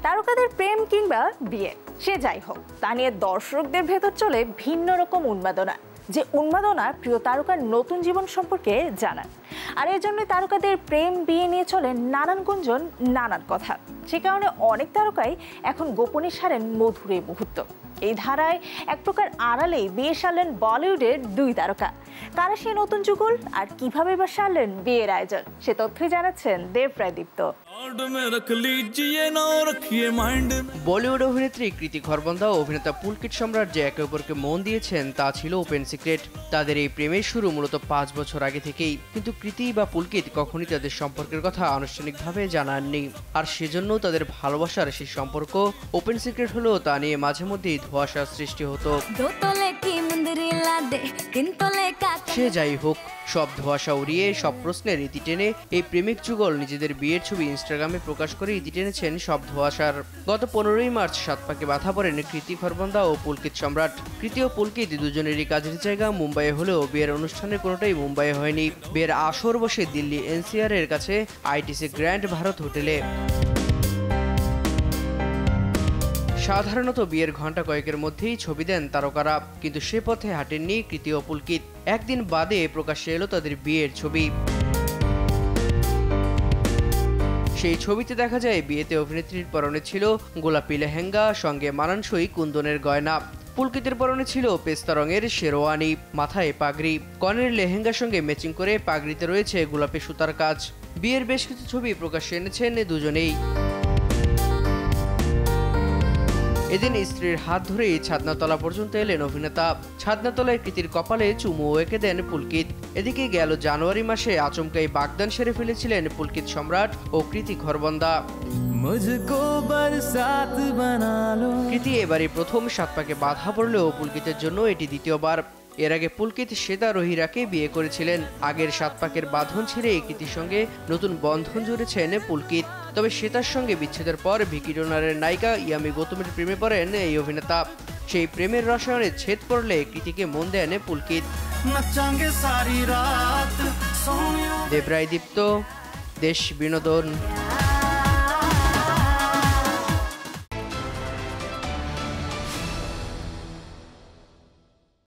তারকাদের প্রেম কিংবা বিয়ে সে যাই হোক, তা নিয়ে দর্শকদের ভেতর চলে ভিন্ন রকম উন্মাদনা, যে উন্মাদনা প্রিয় তারকার নতুন জীবন সম্পর্কে জানান। আর এই জন্য তারকাদের প্রেম বিয়ে নিয়ে চলে নানান গুঞ্জন, নানান কথা। সে কারণে অনেক তারকাই এখন গোপনে সারেন মধুর এই মুহূর্ত। এই ধারায় এক প্রকার আড়ালেই বিয়ে সারলেন বলিউডের দুই তারকা। কারা সেই নতুন যুগল আর কিভাবে বা সারলেন বিয়ের আয়োজন, সে তথ্যই জানাচ্ছেন দেবরায় দীপ্ত। বলিউড অভিনেত্রী কৃতি খরবন্দা ও অভিনেতা পুলকিত সম্রাট যে একে অপরকে মন দিয়েছেন তা ছিল ওপেন সিক্রেট। তাদের এই প্রেমের শুরু মূলত 5 বছর আগে থেকেই, কিন্তু কৃতি বা পুলকিত কখনই তাদের সম্পর্কের কথা আনুষ্ঠানিকভাবে জানাননি। আর সেজন্য তাদের ভালোবাসার সেই সম্পর্ক ওপেন সিক্রেট হলেও তা নিয়ে মাঝে মধ্যেই ধোঁয়াশার সৃষ্টি হতো। সে যাই হোক, সব ধোঁয়াশা উড়িয়ে সব প্রশ্নের ইতি টেনে এই প্রেমিক যুগল নিজেদের বিয়ের ছবি ইনস্টাগ্রামে প্রকাশ করে ইতি টেনেছেন সব ধোঁয়াশার। গত 15ই মার্চ 7 পাকে বাধা পড়েন কৃতি খরবন্দা ও পুলকিত সম্রাট। কৃতি ও পুলকিত দুজনেরই কাজের জায়গা মুম্বাইয়ে হলেও বিয়ের অনুষ্ঠানের কোনোটাই মুম্বাইয়ে হয়নি। বিয়ের আসর বসে দিল্লি এনসিআর এর কাছে আইটিসি গ্র্যান্ড ভারত হোটেলে। সাধারণত বিয়ের ঘন্টা কয়েকের মধ্যেই ছবি দেন তারকারা, কিন্তু সে পথে হাঁটেননি কৃতি ও পুলকিত। একদিন বাদে প্রকাশ্যে এলো তাদের বিয়ের ছবি। সেই ছবিতে দেখা যায় বিয়েতে অভিনেত্রীর পরনে ছিল গোলাপি লেহেঙ্গা, সঙ্গে মানানসই কুন্দনের গয়না। পুলকিতের পরনে ছিল পেস্তা রঙের শেরওয়ানি, মাথায় পাগড়ি। কনের লেহেঙ্গার সঙ্গে ম্যাচিং করে পাগড়িতে রয়েছে গোলাপি সুতার কাজ। বিয়ের বেশ কিছু ছবি প্রকাশ্যে এনেছেন দুজনেই। এদিন স্ত্রীর হাত ধরেই ছাদনাতলা পর্যন্ত এলেন অভিনেতা। ছাদনাতলায় কৃতির কপালে চুমু এঁকে দেন পুলকিত। এদিকে গেল জানুয়ারি মাসে আচমকাই বাগদান সেরে ফেলেছিলেন পুলকিত সম্রাট ও কৃতি খরবন্দা। কৃতি এবারই প্রথম 7 পাকে বাধা পড়লেও পুলকিতের জন্য এটি দ্বিতীয়বার। এর আগে পুলকিত শ্বেতা রহিরাকে বিয়ে করেছিলেন। আগের 7 পাকের বাঁধন ছেড়ে কৃতির সঙ্গে নতুন বন্ধন জুড়েছেন পুলকিত। তবে শ্বেতার সঙ্গে বিচ্ছেদের পর ভিকি ডোনারের নায়িকা ইয়ামি গৌতমের প্রেমে পড়েন এই অভিনেতা। সেই প্রেমের রসায়নে ছেদ পড়লে কৃতিকে মন দেন পুলকিত। দেবরায় দীপ্ত, দেশ বিনোদন।